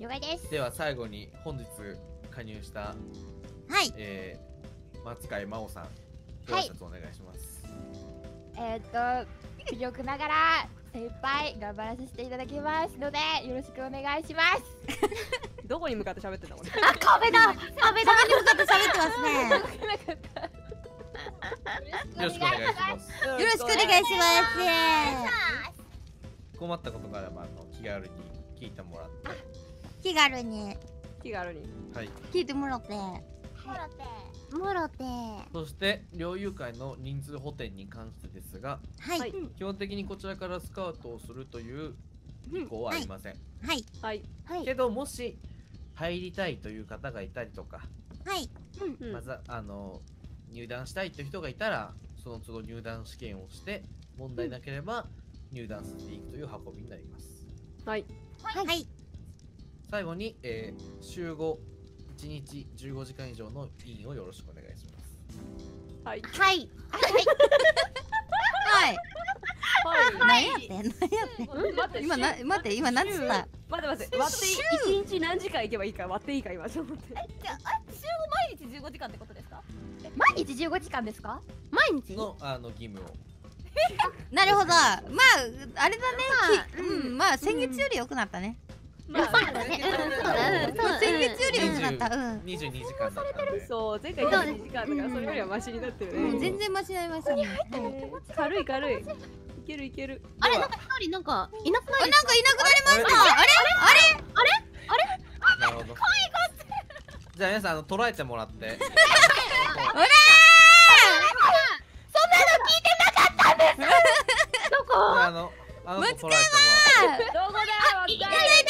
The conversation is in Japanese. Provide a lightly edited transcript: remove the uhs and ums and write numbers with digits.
了解です。 では最後に本日加入したはい。 松海真央さん、ご挨拶お願いします。 微力ながら精一杯頑張らせていただきますのでよろしくお願いします。 どこに向かって喋ってたの？ あ、壁だ。壁だ。 に向かって喋ってますね。 よろしくお願いします。 よろしくお願いします。 困ったことがあれば気軽に聞いてもらって。 気軽に気軽に。 はい。 聞いてもらって。もろて。 そして猟友会の人数補填に関してですが、 はい。 基本的にこちらからスカウトをするという意向はありません。 はい。 はい。 けどもし入りたいという方がいたりとか、 はい。 まず入団したいという人がいたらその都度入団試験をして問題なければ入団させていくという運びになります。 はい。 はい。 最後に、週5 1日15時間以上の委員をよろしくお願いします。 はい。 はい。はい。何やって。待って、今何つった？ 待って割って1日何時間行けばいいか割っていいか今ちょっと待って。 じゃあ週5毎日15時間ってことですか？毎日15時間ですか？毎日の義務を。 なるほど。まああれだね。まあ先月より良くなったね。 まあ先月より良くなった。 22時間だったんで。 そう前回22時間だからそれよりはマシになってるね。 全然マシになりましたね。 軽い軽い。いけるいける。 あれなんか一人なんかいなくない？ なんかいなくなりました。 なるほど。じゃあ皆さん捉えてもらって。 おらー。 そんなの聞いてなかったんです。どこ？ あの子捉えてもらって。 どこだよ。